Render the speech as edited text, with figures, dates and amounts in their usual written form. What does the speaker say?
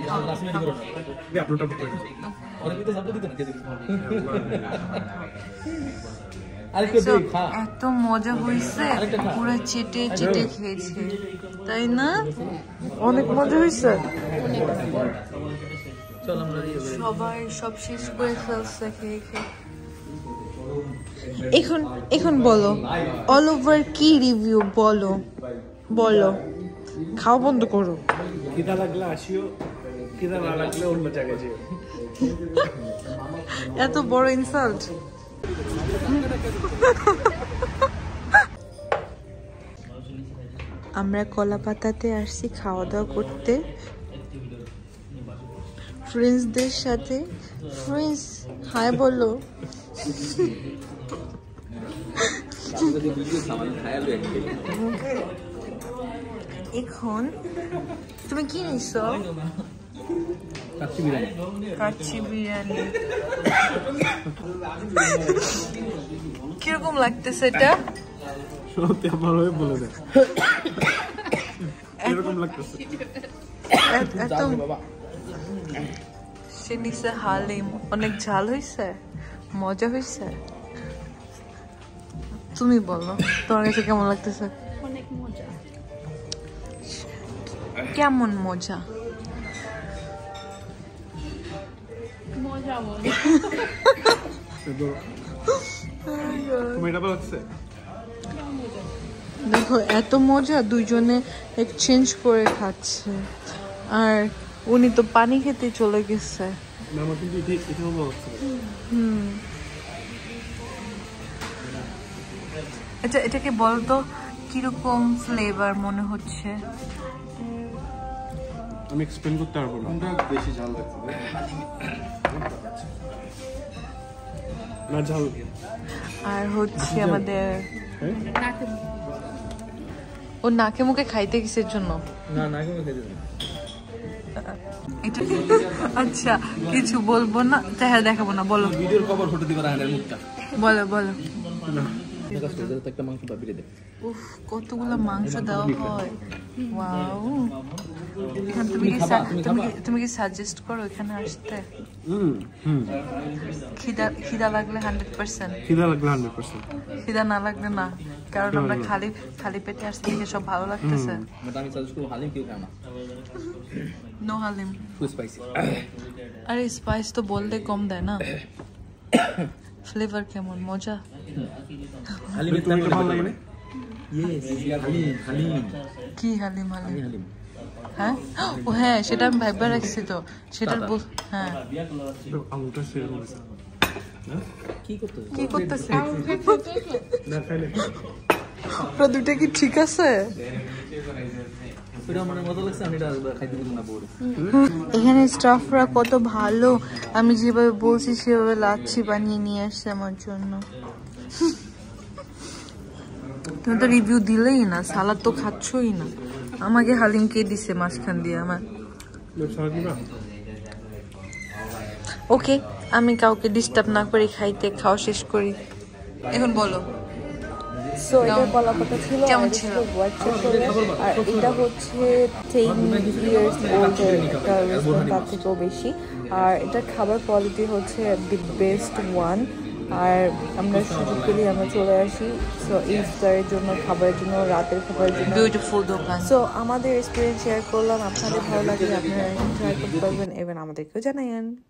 এত মজা হয়েছে, পুরো চেটে চেটে খেয়েছে, তাই না? অনেক মজা হয়েছে। সবাই সব শেষ করে ফেলছে খেয়ে খেয়ে। এখন বলো অল ওভার কি রিভিউ, বলো বলো, খাওয়া বন্ধ করো। খিদা লাগলে আসিও, খিদা না লাগলে অন্য জায়গায় যেও। এত বড় ইনসাল্ট। আমরা কলা পাতাতে আসছি খাওয়া দাওয়া করতে ফ্রেন্ডসদের সাথে। ফ্রেন্ডস হাই বলো। এখন তুমি কি নিছো? কাচ্চি বিরিয়ানি। কিরকম লাগতেছে এটা? সত্যি আমার হয়ে বলে দেয় এরকম লাগতেছে। এত সে নিছে হালিম, অনেক ঝাল হয়েছে, মজা হয়েছে। তুমি বলো তোমার কাছে কেমন লাগতেছে? অনেক মজা। কেমন মজা? মজা মজা। দেখো এত মজা, দুইজনে এক্সচেঞ্জ করে খাচ্ছে, আর উনি তো পানি খেতে চলে গেছে। আচ্ছা এটাকে বলতো কিরকম ফ্লেভার মনে হচ্ছে? আমি এক্সপ্লেইন করতে পারবো না। বেশি ঝাল লাগছে না, ঝাল। আর হচ্ছে আমাদের ও নাকে মুখে খাইতে কিসের জন্য? না নাকে মুখে খাইতে। এটা আচ্ছা কিছু বলবো না, চেহারা দেখাবো না, বলো। ভিডিওর কভার ফটো দিবা রাহানের মুখটা। বলো বলো। একটা মাংস পাবিয়ে দে। উফ কতগুলো মাংস দেওয়া হয়। ওয়াও। এখানে তুমি কি সাজেস্ট করো এখানে আসতে? খিদা লাগলে 100%, খিদা লাগলে 100%, খিদা না লাগলে না, কারণ আমরা খালি পেটে আসতে দেখে সব ভালো লাগতেছে। আমি সাজেস্ট করব হালিম কেউ খায় না। No haleem, full spicy. আরে স্পাইস তো বললে কম দেয় না। ফ্লেভার কেমন? মজা। হালিম তো ভালো লাগে না? ইয়েস হালিম। কি হালিম? হালিম হ্যাঁ, ও হ্যাঁ সেটা আমি ভাইবা রাখছি তো, সেটার হ্যাঁ। আঙুলটা শেয়ার করেছে। কি করতেছে? ওরা দুটো কি ঠিক আছে? এখানে স্টাফরা কত ভালো, আমি যেভাবে বলছি সেভাবে লাচ্ছি বানিয়ে নিয়ে আসছে আমার জন্য। তুমি তো রিভিউ দিলেই না, সালাদ তো খাচ্ছই না। আমাকে হালিম কে দিছে মাঝখান দিয়ে আমার? ওকে আমি কাউকে ডিস্টার্ব না করে খাওয়া শেষ করি। এখন বলো সো এটা কলাপাতা ছিল, কেমন ছিল? আর এটা হচ্ছে 10 years old একটা রেস্টুরেন্ট, তার থেকেও বেশি। আর এটার খাবার কোয়ালিটি হচ্ছে দি বেস্ট ওয়ান। আর আমরা সুযোগ পেলেই আমরা চলে আসি। সো ইফতারের জন্য, খাবারের জন্য, রাতের খাবারের জন্য। বিউটিফুল দোকান। সো আমাদের এক্সপিরিয়েন্স শেয়ার করলাম, আপনাদের ভালো লাগলে আপনারা ট্রাই করতে পারবেন এবং আমাদেরকেও জানাবেন।